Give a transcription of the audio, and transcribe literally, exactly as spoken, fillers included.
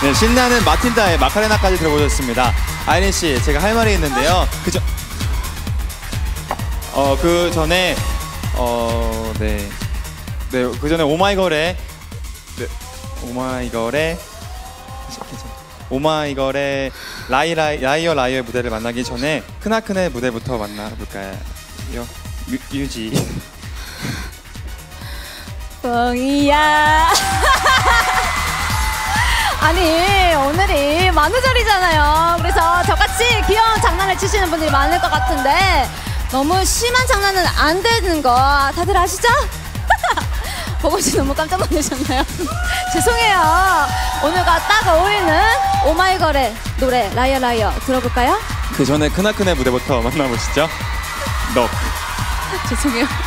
네, 신나는 마틸다의 마카레나까지 들어보셨습니다. 아이린 씨, 제가 할 말이 있는데요. 그죠? 어, 그 전에 어, 네, 네, 그 전에 오마이걸의 네, 오마이걸의 오마이걸의 라이 라이 라이어 라이어의 무대를 만나기 전에 크나큰의 무대부터 만나볼까요? 유, 유지. 뻥이야. 아니 오늘이 만우절이잖아요. 그래서 저같이 귀여운 장난을 치시는 분들이 많을 것 같은데 너무 심한 장난은 안 되는 거 다들 아시죠? 보고씨 너무 깜짝 놀라셨나요? 죄송해요. 오늘과 딱 어울리는 오마이걸의 노래 라이어 라이어 들어볼까요? 그 전에 크나큰의 무대부터 만나보시죠. 너. 죄송해요.